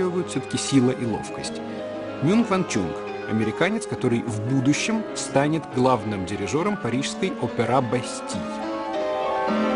останавливают все-таки сила и ловкость. Мюн Ван Чунг, американец, который в будущем станет главным дирижером парижской опера «Бастиль».